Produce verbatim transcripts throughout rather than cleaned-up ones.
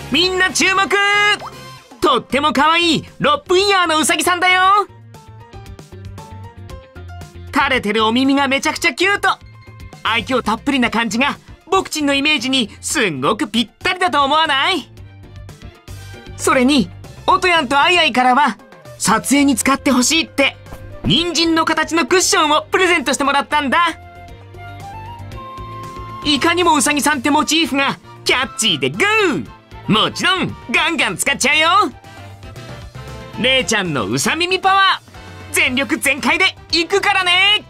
みんな注目。とっても可愛いロップイヤーのうさぎさんだよ。垂れてるお耳がめちゃくちゃキュート。愛嬌たっぷりな感じが僕ちんのイメージにすんごくぴったりだと思わない？それにおとやんとあいあいからは撮影に使ってほしいって人参の形のクッションをプレゼントしてもらったんだ。いかにもうさぎさんってモチーフがキャッチーでグー。もちろんガンガン使っちゃうよ。姉ちゃんのうさ耳パワー全力全開でいくからね。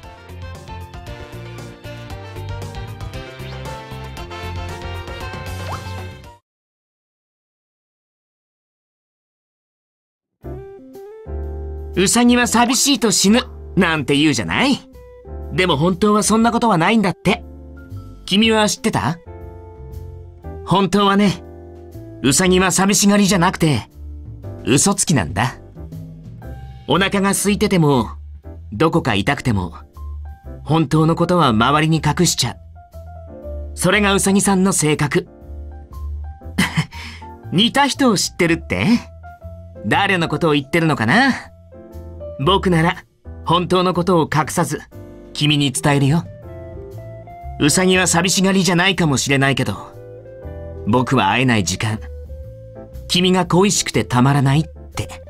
うさぎは寂しいと死ぬなんて言うじゃない。でも本当はそんなことはないんだって。君は知ってた？本当はね、うさぎは寂しがりじゃなくて嘘つきなんだ。お腹が空いててもどこか痛くても本当のことは周りに隠しちゃう。それがうさぎさんの性格。似た人を知ってるって？誰のことを言ってるのかな？僕なら本当のことを隠さず君に伝えるよ。うさぎは寂しがりじゃないかもしれないけど、僕は会えない時間、君が恋しくてたまらないって。